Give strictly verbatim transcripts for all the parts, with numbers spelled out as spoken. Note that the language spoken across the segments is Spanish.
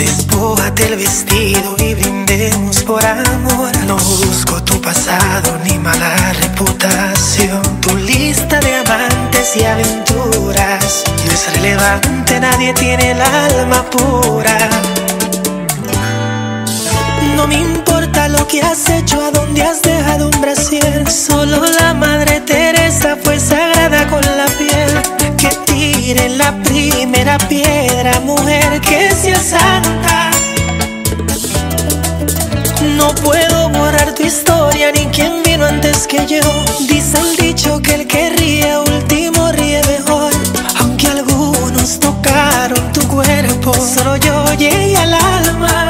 Despójate el vestido y brindemos por amor. No busco tu pasado ni mala reputación. Tu lista de amantes y aventuras no es relevante, nadie tiene el alma pura. No me importa lo que has hecho, a dónde has dejado un brasier. Solo la Madre Teresa fue sagrada con la piel. Que tire la primera piedra, mujer que sea santa. No puedo borrar tu historia ni quién vino antes que yo. Dice el dicho que el que ríe último ríe mejor. Aunque algunos tocaron tu cuerpo, solo yo llegué al alma.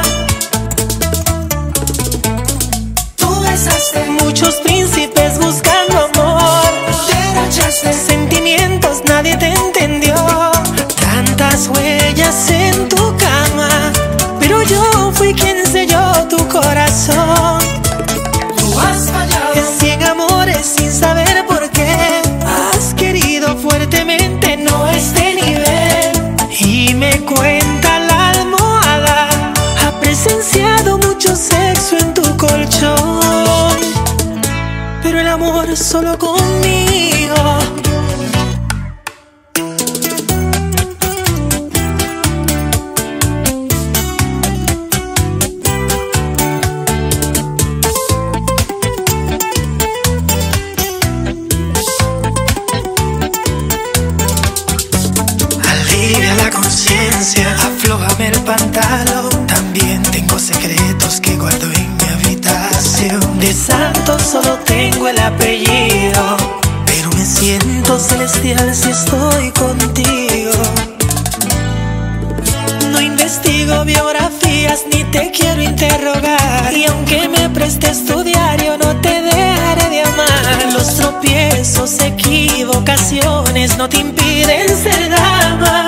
Muchos príncipes buscando amor, derrochaste sentimientos, nadie te entendió. Tantas huellas en tu cama, pero yo fui quien selló tu corazón. Tú has fallado en cien amores sin saber por qué. Has querido fuertemente, no este nivel. Y me cuenta la almohada, ha presenciado mucho sexo en tu colchón. Pero el amor solo conmigo. Alivia la conciencia, aflójame el pantalón. También tengo secretos que guardo en mi habitación. De santo solo tengo el apellido, pero me siento celestial si estoy contigo. No investigo biografías ni te quiero interrogar, y aunque me prestes tu diario no te dejaré de amar. Los tropiezos, equivocaciones no te impiden ser dama.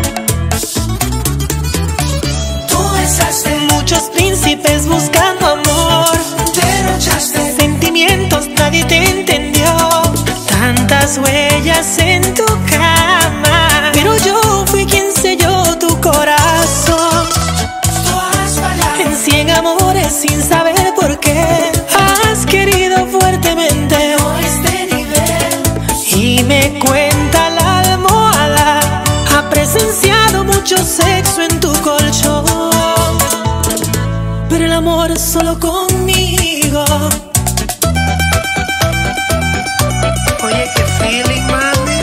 Tú besaste muchos príncipes buscando amor, derrochaste sentimientos, nadie te entendió. Tantas huellas en tu cama, pero yo fui quien selló tu corazón. Tú has fallado en cien amores sin saber por qué. Has querido fuertemente, no este nivel. Y me cuenta la almohada, ha presenciado mucho sexo en tu colchón. Pero el amor es solo conmigo. Oye, qué feeling, mami.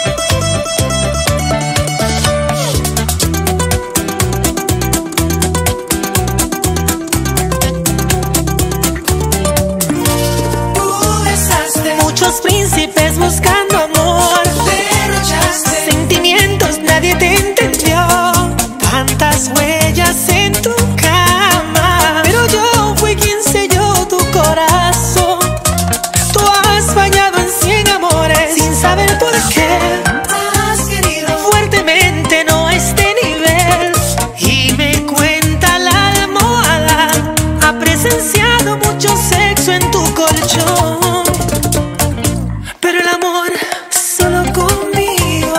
Tú besaste muchos príncipes buscando amor, derrochaste sentimientos, nadie te entendió. Tantas huellas en tu cama, pero yo fui quien selló tu corazón. Tú has fallado en cien amores sin saber por qué. Has querido fuertemente, no a este nivel. Y me cuenta la almohada, ha presenciado mucho sexo en tu colchón. Pero el amor solo conmigo.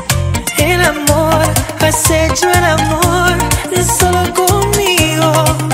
El amor, has hecho el amor solo conmigo.